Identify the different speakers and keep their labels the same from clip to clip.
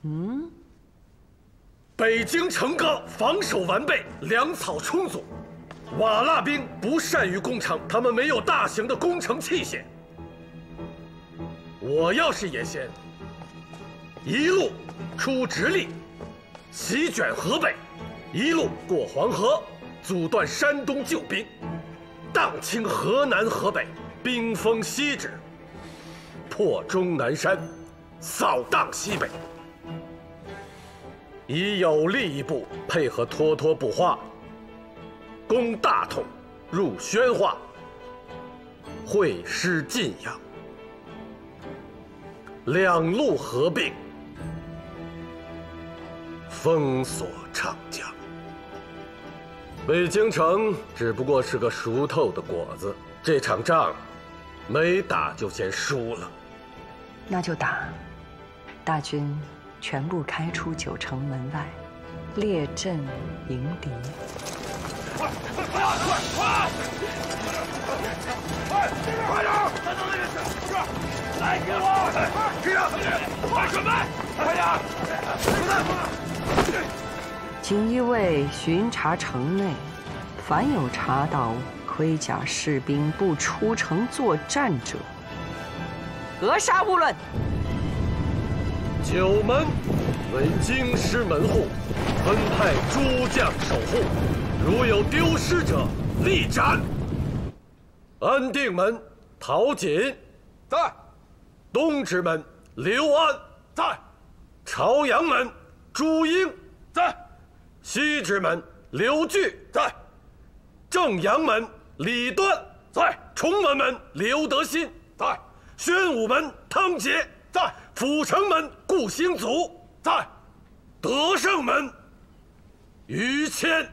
Speaker 1: 北京城高，防守完备，粮草充足。瓦剌兵不善于攻城，他们没有大型的攻城器械。我要是叶先，一路出直隶，席卷河北，一路过黄河，阻断山东救兵，荡清河南河北，兵锋西指，破终南山，扫荡西北。以有力一部配合脱脱不花，攻大同，入宣化，会师晋阳，两路合并，封锁长江。北京城只不过是个熟透的果子，这场仗没打就先输了。
Speaker 2: 那就打，大军全部开出9城门外，列阵迎敌。
Speaker 3: 快点！站到那边去！不是，来给我！快准备！快点！
Speaker 2: 锦衣卫巡查城内，凡有查到盔甲士兵不出城作战者，格杀勿论。
Speaker 1: 9门为京师门户，分派诸将守护，如有丢失者，立斩。安定门陶瑾
Speaker 3: 在，
Speaker 1: 东直门刘安
Speaker 3: 在，
Speaker 1: 朝阳门朱英
Speaker 3: 在，
Speaker 1: 西直门刘据
Speaker 3: 在，
Speaker 1: 正阳门李端
Speaker 3: 在，
Speaker 1: 崇文门刘德新
Speaker 3: 在，
Speaker 1: 宣武门汤杰
Speaker 3: 在，
Speaker 1: 阜成门顾兴祖
Speaker 3: 在，
Speaker 1: 德胜门于谦。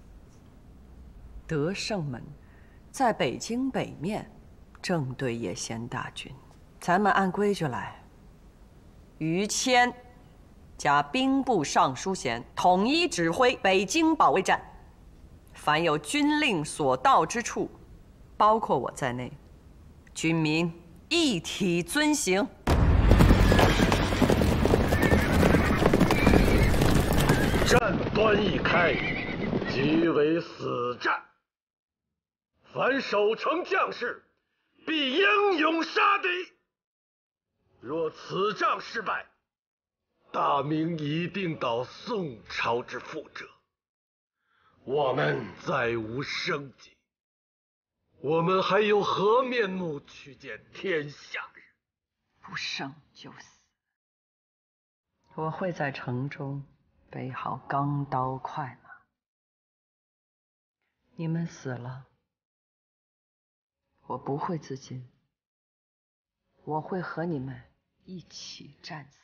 Speaker 2: 德胜门在北京北面，正对叶先大军。咱们按规矩来，于谦加兵部尚书衔，统一指挥北京保卫战。凡有军令所到之处，包括我在内，军民一体遵行。
Speaker 1: 战端一开，即为死战。凡守城将士，必英勇杀敌。若此仗失败，大明一定倒宋朝之覆辙，我们再无生机。我们还有何面目去见天下人？
Speaker 2: 不胜就死。我会在城中备好钢刀快马。你们死了，我不会自尽，我会和你们一起战死。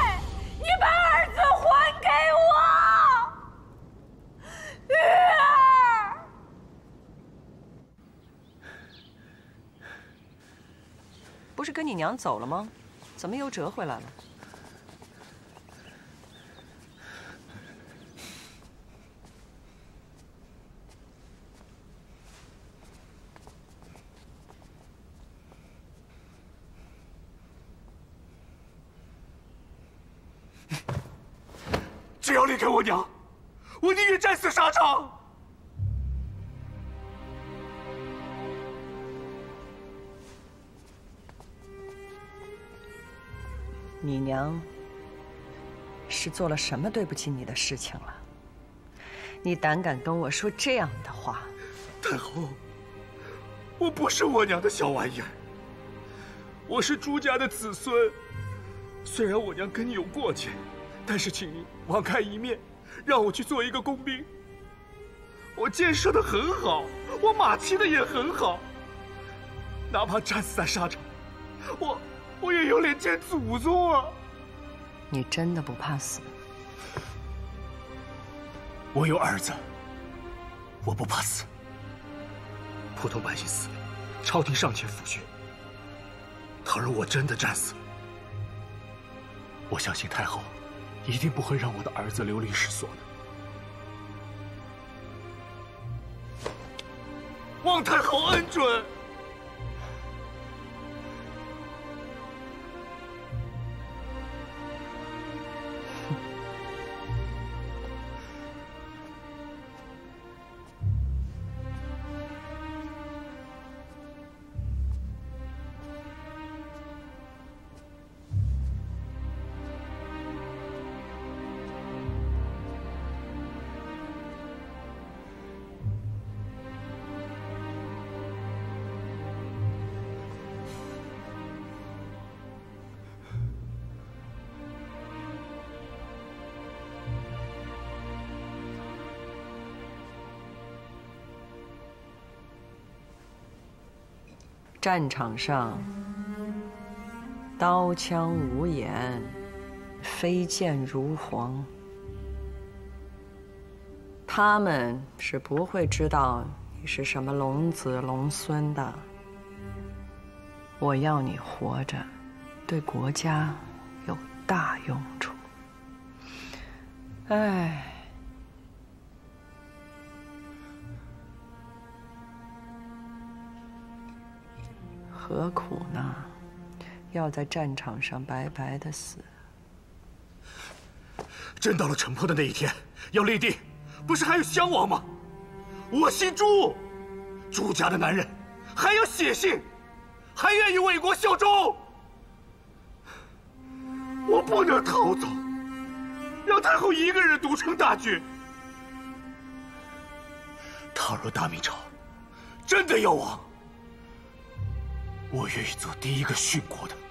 Speaker 4: 你把儿子还给我，玉儿。
Speaker 2: 是跟你娘走了吗？怎么又折回来了？
Speaker 3: 只要离开我娘，我宁愿战死沙场。
Speaker 2: 你娘是做了什么对不起你的事情了？你胆敢跟我说这样的话？
Speaker 3: 太后，我不是我娘的小玩意儿，我是朱家的子孙。虽然我娘跟你有过节，但是请您网开一面，让我去做一个工兵。我建设的很好，我马骑的也很好，哪怕战死在沙场，我也有脸见祖宗啊！
Speaker 2: 你真的不怕死？
Speaker 3: 我有儿子，我不怕死。普通百姓死了，朝廷尚且抚恤。倘若我真的战死了，我相信太后一定不会让我的儿子流离失所的。望太后恩准。
Speaker 2: 战场上，刀枪无眼，飞剑如簧。他们是不会知道你是什么龙子龙孙的。我要你活着，对国家有大用处。唉。何苦呢？要在战场上白白的死。
Speaker 3: 真到了城破的那一天，要立定，不是还有襄王吗？我姓朱，朱家的男人还要血性，还愿意为国效忠。我不能逃走，让太后一个人独撑大局。倘若大明朝真的要亡，我愿意做第一个殉国的。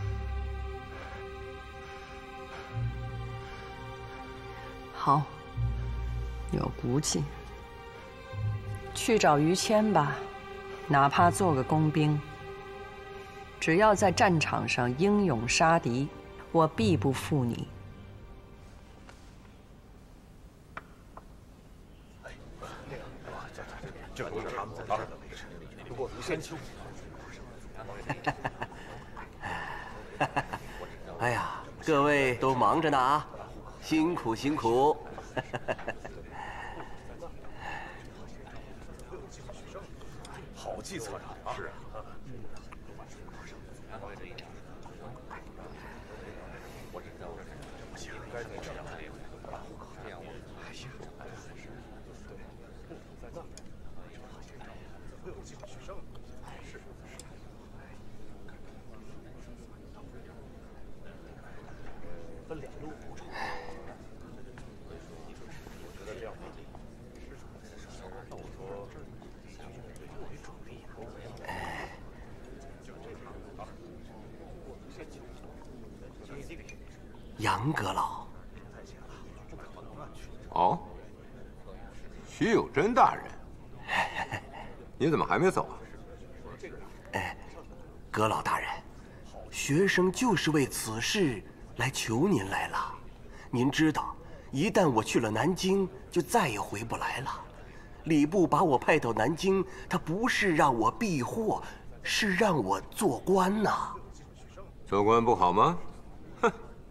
Speaker 2: 好，有骨气。去找于谦吧，哪怕做个工兵，只要在战场上英勇杀敌，我必不负你。
Speaker 4: 这不是他们在这儿的位置，不过于山丘。
Speaker 5: 哎呀，各位都忙着呢啊，辛苦辛苦。
Speaker 4: 好计策呀！是啊。不行，该这样。这样我们还行。对，在那。会有机会取胜。是。分两路补偿。我觉得这样没理。那我说，
Speaker 5: 杨阁老。
Speaker 6: 哦，徐有贞大人，你怎么还没走啊？
Speaker 5: 阁老大人，学生就是为此事来求您来了。您知道，一旦我去了南京，就再也回不来了。礼部把我派到南京，他不是让我避祸，是让我做官呐。
Speaker 6: 做官不好吗？哼！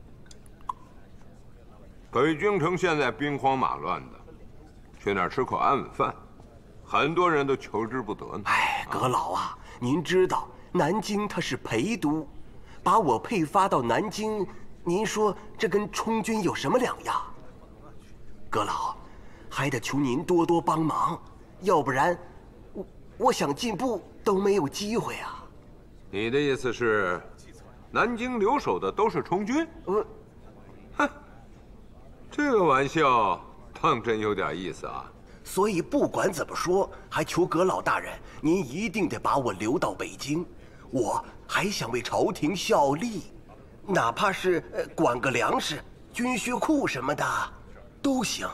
Speaker 6: 北京城现在兵荒马乱的，去那儿吃口安稳饭，很多人都求之不得呢。
Speaker 5: 哎，阁老啊，您知道南京它是陪都，把我配发到南京，您说这跟充军有什么两样？阁老，还得求您多多帮忙，要不然，我想进步都没有机会啊。
Speaker 6: 你的意思是，南京留守的都是充军？哼，这个玩笑当真有点意思啊。
Speaker 5: 所以不管怎么说，还求阁老大人，您一定得把我留到北京。我还想为朝廷效力，哪怕是管个粮食、军需库什么的，都行。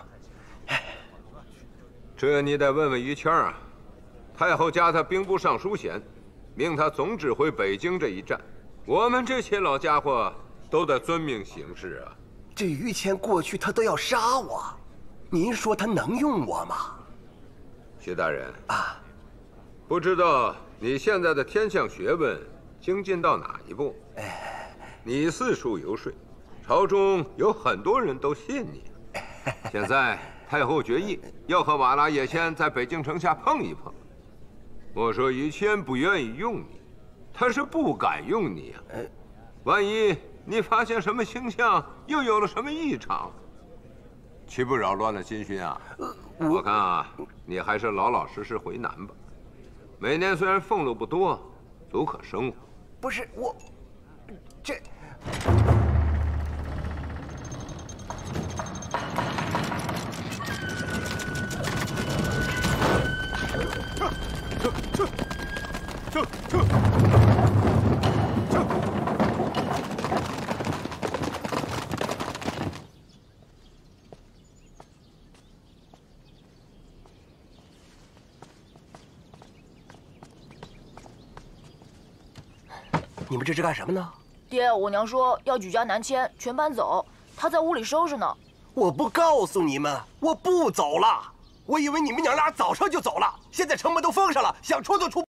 Speaker 6: 这你得问问于谦啊。太后加他兵部尚书衔，命他总指挥北京这一战。我们这些老家伙都得遵命行事啊。
Speaker 5: 这于谦过去他都要杀我，您说他能用我吗？
Speaker 6: 徐大人啊，不知道你现在的天象学问精进到哪一步？你四处游说，朝中有很多人都信你。现在太后决议要和瓦剌也先在北京城下碰一碰。莫说于谦不愿意用你，他是不敢用你啊。万一你发现什么星象，又有了什么异常，岂不扰乱了军心啊？我看啊，你还是老老实实回南吧。每年虽然俸禄不多，足可生活。
Speaker 5: 不是我，这。你们这是干什么呢？
Speaker 7: 爹，我娘说要举家南迁，全搬走，她在屋里收拾呢。
Speaker 5: 我不告诉你们，我不走了。我以为你们娘俩早上就走了，现在城门都封上了，想出都出。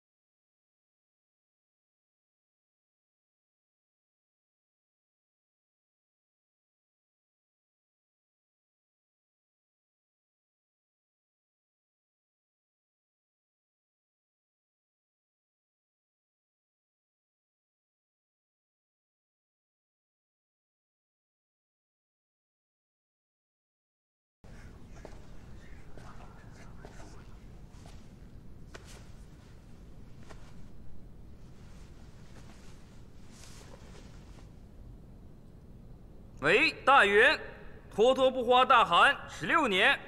Speaker 8: 为大元，脱脱不花大汗16年。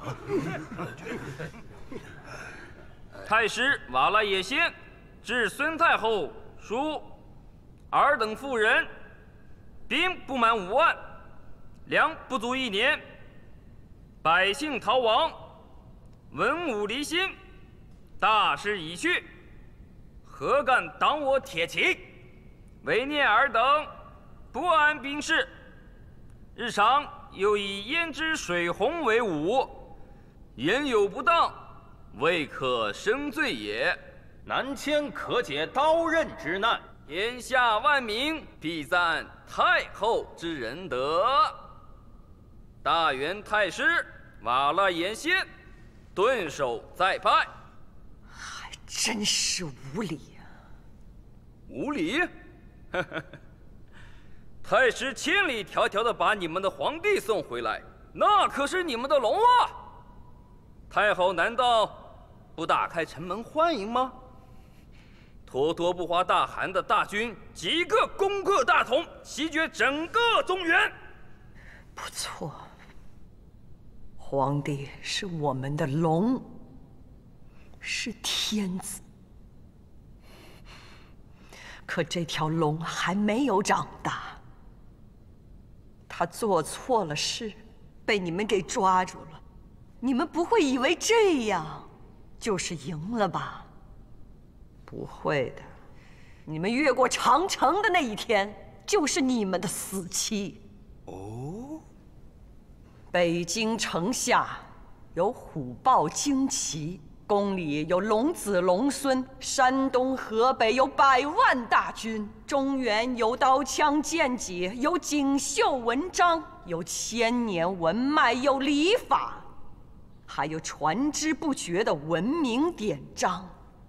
Speaker 8: 太师瓦剌也先至孙太后书尔等妇人，兵不满5万，粮不足1年，百姓逃亡，文武离心，大势已去，何敢挡我铁骑？唯念尔等不安兵事。日常又以胭脂水红为伍，言有不当，未可生罪也。
Speaker 9: 南迁可解刀刃之难，
Speaker 8: 天下万民必赞太后之仁德。大元太师瓦剌也先顿首再拜。
Speaker 2: 还真是无礼呀！
Speaker 8: 无礼？太师千里迢迢的把你们的皇帝送回来，那可是你们的龙啊！太后难道不打开城门欢迎吗？脱脱不花大汗的大军几个攻克大同，席卷整个中原。
Speaker 2: 不错，皇帝是我们的龙，是天子。可这条龙还没有长大。他做错了事，被你们给抓住了。你们不会以为这样就是赢了吧？不会的，你们越过长城的那一天，就是你们的死期。哦，北京城下有虎豹旌旗宫里有龙子龙孙，山东河北有100万大军，中原有刀枪剑戟，有锦绣文章，有千年文脉，有礼法，还有传之不绝的文明典章。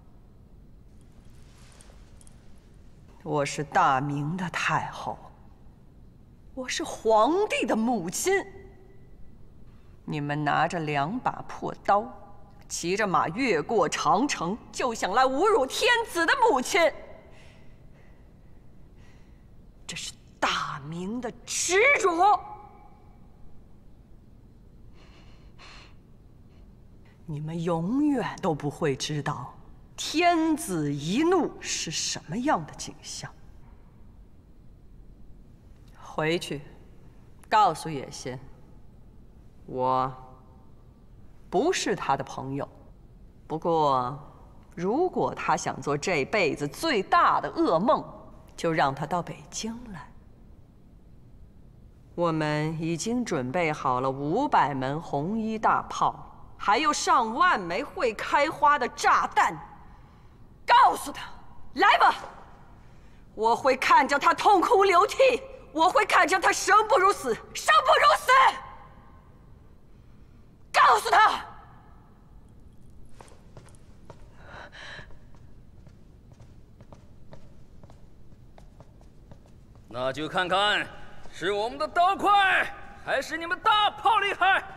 Speaker 2: 我是大明的太后，我是皇帝的母亲。你们拿着2把破刀，骑着马越过长城，就想来侮辱天子的母亲。这是大明的耻辱。你们永远都不会知道天子一怒是什么样的景象。回去告诉野仙，我不是他的朋友。不过，如果他想做这辈子最大的噩梦，就让他到北京来。我们已经准备好了500门红衣大炮，还有上万枚会开花的炸弹。告诉他，来吧！我会看着他痛哭流涕，我会看着他生不如死，生不如死。告诉他！
Speaker 8: 那就看看是我们的刀快，还是你们大炮厉害！